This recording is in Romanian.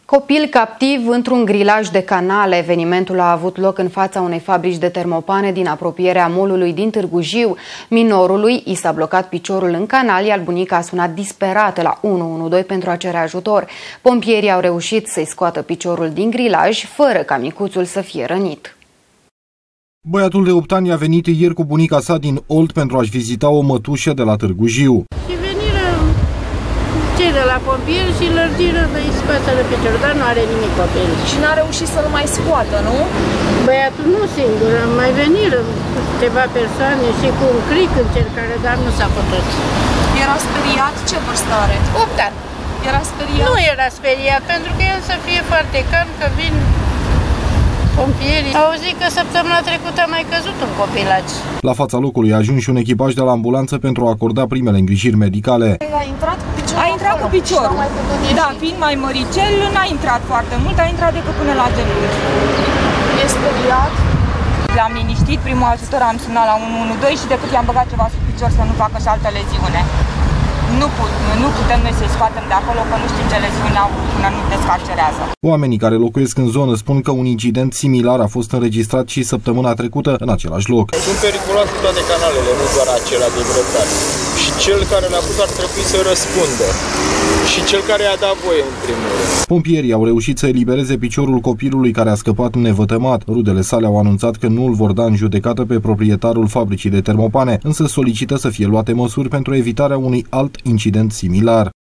Copil captiv într-un grilaj de canale. Evenimentul a avut loc în fața unei fabrici de termopane din apropierea mall-ului din Târgu Jiu. Minorului i s-a blocat piciorul în canal, iar bunica a sunat disperată la 112 pentru a cere ajutor. Pompierii au reușit să-i scoată piciorul din grilaj, fără ca micuțul să fie rănit. Băiatul de 8 ani a venit ieri cu bunica sa din Olt pentru a-și vizita o mătușă de la Târgu Jiu. Cei de la pompieri și lărgiră de-i scoate de picior, dar nu are nimic copilul. Și n-a reușit să-l mai scoată, nu? Băiatul nu singur, am mai venit câteva persoane și cu un cric încercare, dar nu s-a putut. Era speriat? Ce vârstă are? 8 ani. Era speriat? Nu era speriat, pentru că el să fie foarte calm, că vin pompierii. Au zis că săptămâna trecută a mai căzut un copilaj. La fața locului a ajuns și un echipaj de la ambulanță pentru a acorda primele îngrijiri medicale. A intrat cu piciorul? A intrat cu piciorul. Da, fiind mai măricel, n-a intrat foarte mult, a intrat decât până la genunchi. E speriat? L-am liniștit, primul ajutor am sunat la 112 și decât i-am băgat ceva sub picior să nu facă și altă leziune. Nu putem noi să-i scoatem de acolo, că nu știm ce leziuni au până nu descarcerează. Oamenii care locuiesc în zonă spun că un incident similar a fost înregistrat și săptămâna trecută în același loc. Sunt periculoase toate canalele, nu doar acela de grătar. Și cel care l-a pus ar trebui să răspundă. Și cel care i-a dat voie, în primul rând. Pompierii au reușit să elibereze piciorul copilului care a scăpat nevătămat. Rudele sale au anunțat că nu îl vor da în judecată pe proprietarul fabricii de termopane, însă solicită să fie luate măsuri pentru evitarea unui alt incident similar.